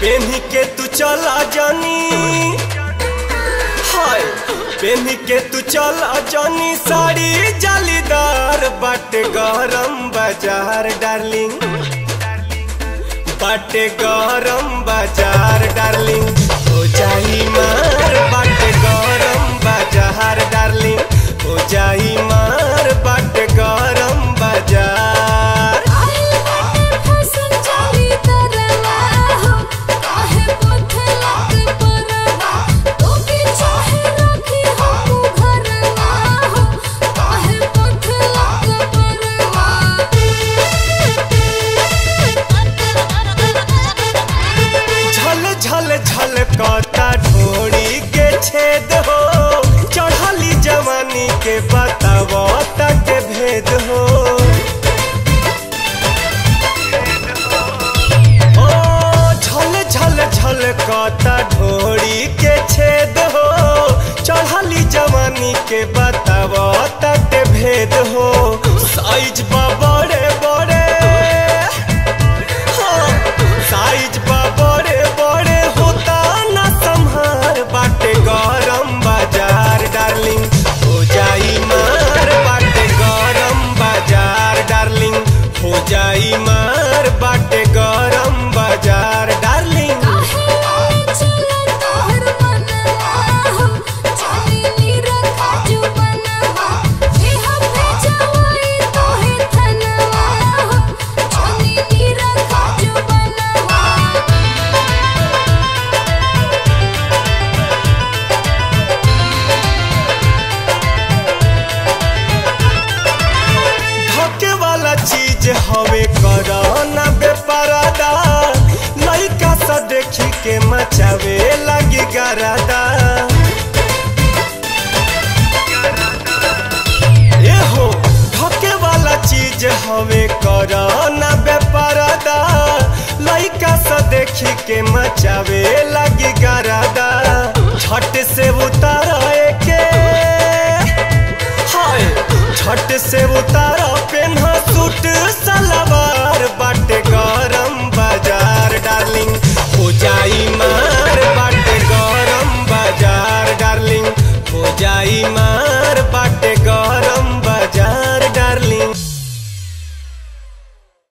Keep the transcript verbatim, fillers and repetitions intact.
पेन्ही के तू चला जानी, हाय पेन्ही के तू चला जानी साड़ी जालीदार बाटे गरम बाजार डार्लिंग, बाटे गरम बाजार डार्लिंग, हो जाई मार बाटे गरम बाजार डार्लिंग, हो जाई मार बाटे गरम बाजार। झल झल कता ढोड़ी के छेद हो, चढ़ली जवानी के बतावो तक भेद हो। ओ झल झल झल कता ढोड़ी के छेद हो, चढ़ली जवानी के बतावो तक भेद हो। साइज बा बड़े बड़े, साइज बा बड़े बाटे गरम बाजार डार्लिंग, हो जाई मार बाटे गरम बाजार डार्लिंग, हो जाई मार बाटे गरम बाजार डार्लिंग। चीज हवे करना बेपरादा, लइका सा देखी के मचावे लगी गरादा। ए हो ढके वाला चीज हवे करना बेपरादा, लइका सा देखी के मचावे लगी गरादा। झट से उतारा के, हाय झट से उतारा पेन्हा सूट सलवार बाटे गरम बाजार डार्लिंग, हो जाई मार बाटे गरम बाजार डार्लिंग, हो जाई मार।